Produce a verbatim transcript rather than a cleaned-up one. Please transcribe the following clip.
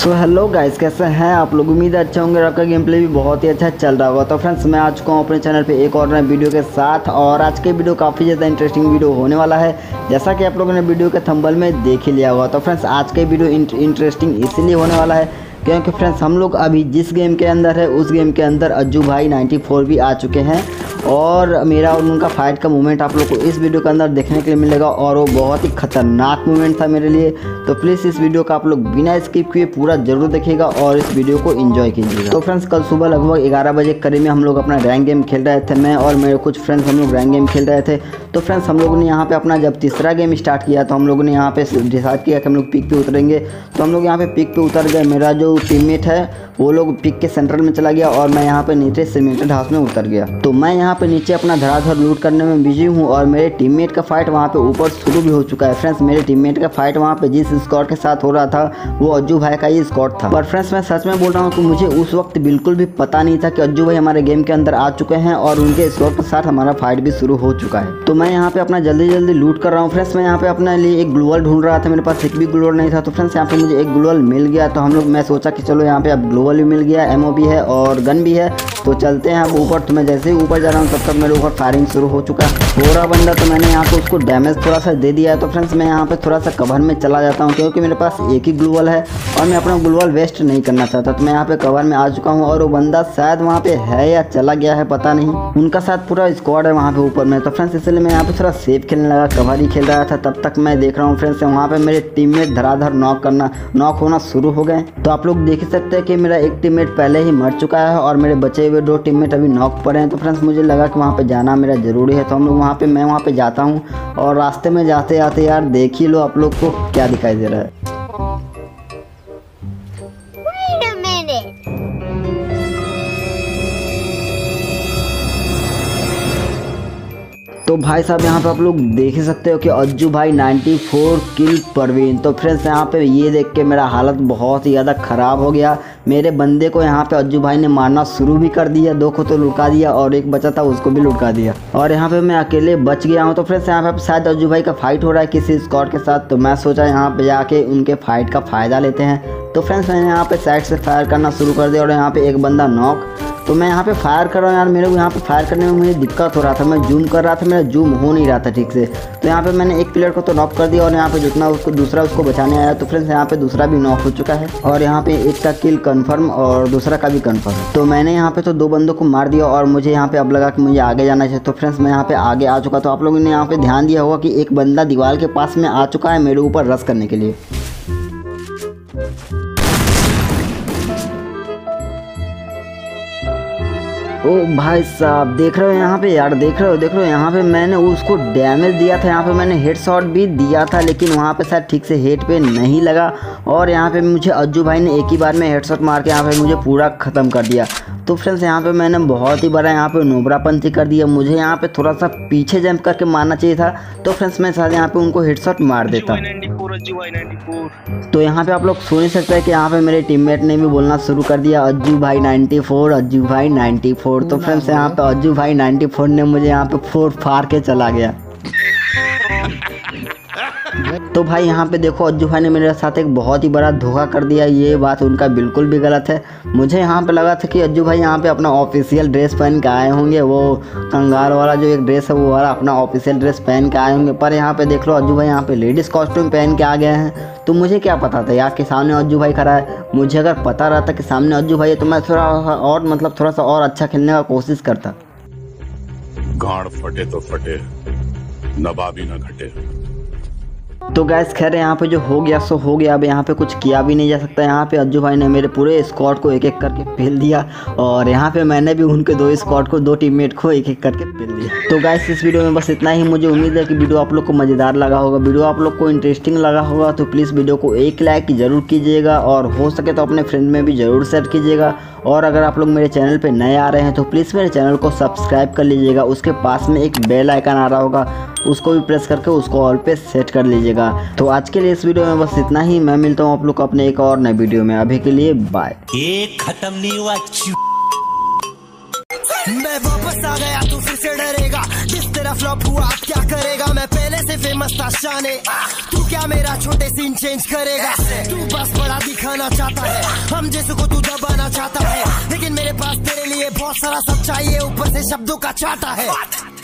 तो hello guys, कैसे हैं आप लोग। उम्मीद है अच्छे होंगे। आपका गेम प्ले भी बहुत ही अच्छा चल रहा होगा। तो फ्रेंड्स, मैं आ चुका हूँ अपने चैनल पे एक और नए वीडियो के साथ, और आज के वीडियो काफ़ी ज़्यादा इंटरेस्टिंग वीडियो होने वाला है, जैसा कि आप लोगों ने वीडियो के थंबनेल में देख ही लिया होगा। तो फ्रेंड्स, आज के वीडियो इंटरेस्टिंग इसलिए होने वाला है क्योंकि फ्रेंड्स हम लोग अभी जिस गेम के अंदर है उस गेम के अंदर अज्जू भाई नाइन्टी फोर भी आ चुके हैं, और मेरा और उनका फाइट का मूवमेंट आप लोग को इस वीडियो के अंदर देखने के लिए मिलेगा, और वो बहुत ही खतरनाक मूवमेंट था मेरे लिए। तो प्लीज़ इस वीडियो का आप लोग बिना स्किप किए पूरा जरूर देखिएगा और इस वीडियो को एंजॉय कीजिएगा। तो फ्रेंड्स, कल सुबह लगभग ग्यारह बजे करीब में हम लोग अपना रैंक गेम खेल रहे थे। मैं और मेरे कुछ फ्रेंड्स हम लोग रैंक गेम खेल रहे थे। तो फ्रेंड्स, हम लोगों ने यहाँ पे अपना जब तीसरा गेम स्टार्ट किया तो हम लोगों ने यहाँ पे डिसाइड किया कि हम लोग पिक पे उतरेंगे। तो हम लोग यहाँ पे पिक पे उतर गए। मेरा जो टीममेट है वो लोग पिक के सेंटर में चला गया और मैं यहाँ पे नीचे सीमेंटेड हाउस में उतर गया। तो मैं यहाँ पे नीचे अपना धड़ाधड़ लूट करने में बिजी हूँ, और मेरे टीममेट का फाइट वहाँ पे ऊपर शुरू भी हो चुका है। फ्रेंड्स, मेरे टीममेट का फाइट वहाँ पे जिस स्क्वाड के साथ हो रहा था वो अज्जू भाई का ही स्क्वाड था। पर फ्रेंड्स, मैं सच में बोल रहा हूँ कि मुझे उस वक्त बिल्कुल भी पता नहीं था कि अज्जू भाई हमारे गेम के अंदर आ चुके हैं और उनके स्क्वाड के साथ हमारा फाइट भी शुरू हो चुका है। तो मैं यहाँ पे अपना जल्दी जल्दी लूट कर रहा हूँ। फ्रेंड्स, मैं यहाँ पे अपने लिए एक ग्लोवल ढूंढ रहा था, मेरे पास एक भी ग्लोवल नहीं था। तो फ्रेंड्स, यहाँ पे मुझे एक ग्लोवल मिल गया। तो हम लोग मैं सोचा कि चलो यहाँ पे अब ग्लोवल भी मिल गया, एमओ भी है और गन भी है, तो चलते हैं अब ऊपर। तो मैं जैसे ही ऊपर जा रहा हूँ तब तक मेरे ऊपर फायरिंग शुरू हो चुका है। हो रहा बंदा, तो मैंने यहाँ पे उसको डैमेज थोड़ा सा दे दिया है। तो फ्रेंड्स, मैं यहाँ पे थोड़ा सा कवर में चला जाता हूँ क्योंकि मेरे पास एक ही ग्लूवल है और मैं अपना ग्लूवल वेस्ट नहीं करना चाहता। तो मैं यहाँ पे कवर में आ चुका हूँ, और वो बंदा शायद वहाँ पे है या चला गया है, पता नहीं। उनका साथ पूरा स्क्वाड है वहाँ पे ऊपर में। तो फ्रेंड्स, इसलिए मैं यहाँ पे थोड़ा सेफ खेलने लगा, कवर ही खेल रहा था। तब तक मैं देख रहा हूँ फ्रेंड्स वहाँ पे मेरे टीममेट धड़ाधड़ नॉक करना नॉक होना शुरू हो गए। तो आप लोग देख सकते हैं कि मेरा एक टीममेट पहले ही मर चुका है और मेरे बचे हुए दो टीममेट अभी नॉक पड़े हैं। तो फ्रेंड्स, मुझे लगा कि वहाँ पे जाना मेरा ज़रूरी है। तो हम लोग वहाँ पे मैं वहाँ पे जाता हूँ, और रास्ते में जाते जाते यार देख ही लो आप लोग को क्या दिखाई दे रहा है। तो भाई साहब, यहाँ पे आप लोग देख ही सकते हो कि अज्जू भाई नाइन्टी फोर किल परवीन। तो फ्रेंड्स, यहाँ पे ये देख के मेरा हालत बहुत ही ज़्यादा ख़राब हो गया। मेरे बंदे को यहाँ पे अज्जू भाई ने मारना शुरू भी कर दिया, दो को तो लुका दिया और एक बचा था उसको भी लुका दिया, और यहाँ पे मैं अकेले बच गया हूँ। तो फ्रेंड्स, यहाँ पे शायद अज्जू भाई का फाइट हो रहा है किसी स्क्वाड के साथ। तो मैं सोचा यहाँ पे जाके उनके फाइट का फ़ायदा लेते हैं। तो फ्रेंड्स, मैंने यहाँ पे साइड से फायर करना शुरू कर दिया और यहाँ पे एक बंदा नॉक। तो मैं यहाँ पे फायर कर रहा हूँ यार, मेरे को यहाँ पे फायर करने में मुझे दिक्कत हो रहा था। मैं जूम कर रहा था, मेरा जूम हो नहीं रहा था ठीक से। तो यहाँ पे मैंने एक प्लेयर को तो नॉक कर दिया, और यहाँ पे जितना उसको दूसरा उसको बचाने आया। तो फ्रेंड्स, यहाँ पे दूसरा भी नॉक हो चुका है, और यहाँ पे एक का किल कंफर्म और दूसरा का भी कंफर्म। तो मैंने यहाँ पे तो दो बंदों को मार दिया, और मुझे यहाँ पे अब लगा कि मुझे आगे जाना चाहिए। तो फ्रेंड्स, मैं यहाँ पे आगे आ चुका। तो आप लोगों ने यहाँ पे ध्यान दिया होगा कि एक बंदा दीवार के पास में आ चुका है मेरे ऊपर रश करने के लिए। ओ भाई साहब, देख रहे हो यहाँ पे यार, देख रहे हो देख रहे हो यहाँ पे मैंने उसको डैमेज दिया था। यहाँ पे मैंने हेडशॉट भी दिया था, लेकिन वहाँ पे शायद ठीक से हेड पे नहीं लगा, और यहाँ पे मुझे अज्जू भाई ने एक ही बार में हेडशॉट मार के यहाँ पे मुझे पूरा ख़त्म कर दिया। तो फ्रेंड्स, यहाँ पे मैंने बहुत ही बड़ा यहाँ पे नोबरापंती कर दिया। मुझे यहाँ पे थोड़ा सा पीछे जंप करके मारना चाहिए था। तो फ्रेंड्स, मैं शायद यहाँ पे उनको हेडशॉट मार देता। तो यहाँ पे आप लोग सुन ही सकते हैं कि यहाँ पे मेरे टीममेट ने भी बोलना शुरू कर दिया, अज्जू भाई नाइन्टी फोर, अज्जू भाई नाइन्टी फोर। तो फ्रेंड्स, यहाँ पे अज्जू भाई नाइन्टी फोर ने मुझे यहाँ पे फोर फाड़ के चला गया। तो भाई, यहाँ पे देखो अज्जू भाई ने मेरे साथ एक बहुत ही बड़ा धोखा कर दिया। ये बात उनका बिल्कुल भी गलत है। मुझे यहाँ पे लगा था कि अज्जू भाई यहाँ पे अपना ऑफिशियल ड्रेस पहन के आए होंगे, वो कंगाल वाला जो एक ड्रेस है वो वाला अपना ऑफिशियल ड्रेस पहन के आए होंगे। पर यहाँ पे देख लो अज्जू भाई यहाँ पे लेडीज़ कॉस्ट्यूम पहन के आ गए हैं। तो मुझे क्या पता था यार कि सामने अज्जू भाई खड़ा है। मुझे अगर पता रहता कि सामने अज्जू भाई है तो मैं थोड़ा और मतलब थोड़ा सा और अच्छा खेलने का कोशिश करता। गाड़ फटे तो फटे, नवाबी न घटे। तो गैस, खैर यहाँ पे जो हो गया सो हो गया। अब यहाँ पे कुछ किया भी नहीं जा सकता। यहाँ पे अज्जू भाई ने मेरे पूरे स्क्वाड को एक एक करके पेल दिया, और यहाँ पे मैंने भी उनके दो स्क्वाड को दो टीममेट को एक एक करके पेल दिया। तो गैस, इस वीडियो में बस इतना ही। मुझे उम्मीद है कि वीडियो आप लोग को मज़ेदार लगा होगा, वीडियो आप लोग को इंटरेस्टिंग लगा होगा। तो प्लीज़ वीडियो को एक लाइक ज़रूर कीजिएगा, और हो सके तो अपने फ्रेंड में भी ज़रूर शेयर कीजिएगा। और अगर आप लोग मेरे चैनल पे नए आ रहे हैं तो प्लीज़ मेरे चैनल को सब्सक्राइब कर लीजिएगा। उसके पास में एक बेल आइकन आ रहा होगा, उसको भी प्रेस करके उसको ऑल पे सेट कर लीजिएगा। तो आज के लिए इस वीडियो में बस इतना ही। मैं मिलता हूँ आप लोग को अपने एक और नए वीडियो में। अभी के लिए बाय। ये खत्म नहीं हुआ। मैं वापस आ गया तू फिर से डरेगा, जिस तेरा फ्लॉप हुआ अब क्या करेगा। मैं पहले से फेमस था शाने, तू क्या मेरा छोटे सीन चेंज करेगा। तू बस बड़ा दिखाना चाहता है, हम जैसे को तू दबाना चाहता है, लेकिन मेरे पास तेरे लिए बहुत सारा सब चाहिए, ऊपर से शब्दों का चाहता है।